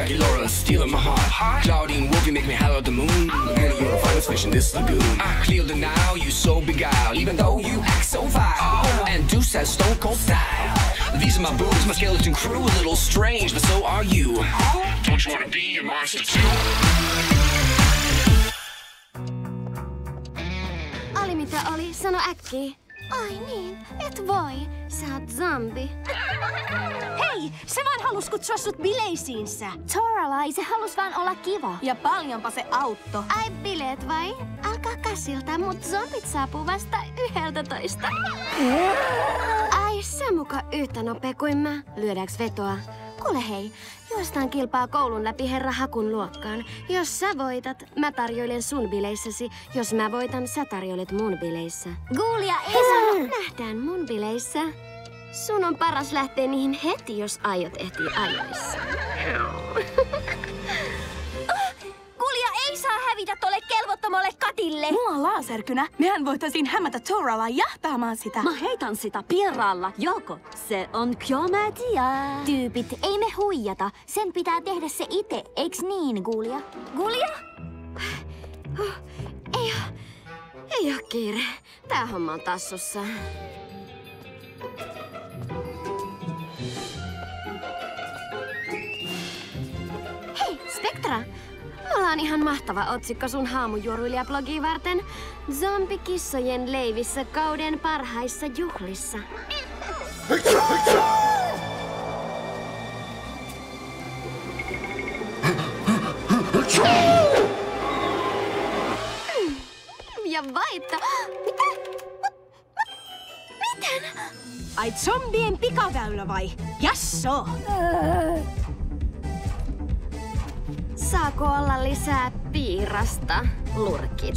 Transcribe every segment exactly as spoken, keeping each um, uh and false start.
Shaggy Laura stealing my heart. Claudine Wolf, you make me holler at the moon. Girl, you're the finest fish in this lagoon. I clear the now, you so beguiled, even though you act so vile. And Deuce has stone cold style. These are my boobs, my skeleton crew, a little strange, but so are you. Don't you wanna be a monster too? Oli mitä oli, sano äkkiä. Ai niin, et voi. Sä oot zombi. Hei, se vaan halus kutsua sut bileisiinsä. Toralai, se halus vaan olla kiva. Ja paljonpa se auttoi. Ai bileet vai? Alkaa kassilta, mut zombit saapuu vasta yhdeltätoista. Ai sä muka yhtä nopea kuin mä. Lyödääks vetoa? Kuule hei, juostaan kilpaa koulun läpi herra Hakun luokkaan. Jos sä voitat, mä tarjoilen sun bileissäsi. Jos mä voitan, sä tarjoilet mun bileissä. Guulia ei sano. Nähdään mun bileissä. Sun on paras lähteä niihin heti, jos aiot ehtiä ajoissa. Guulia ei saa hävitä tolle kelvottomalle Katille. Mulla on laserkynä. Mehän voitaisiin hämätä Toralla jahtaamaan sitä. Mä heitän sitä piralla. Joko se on kyometia. Tyypit, ei me huijata. Sen pitää tehdä se itse, eiks niin, Guulia? Guulia? Oh, ei oo, ei oo kiire. Tää homma on tassussa. Hei, Spektra! Mulla on ihan mahtava otsikko sun haamujuoruilija-blogia varten. Zombikissojen leivissä kauden parhaissa juhlissa. Ja vaita... Mitä? Miten? Ai zombien pikaväylä vai? Jasso! Saako olla lisää piirasta, lurkit?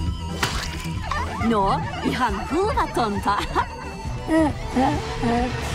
No, ihan hulvatonta.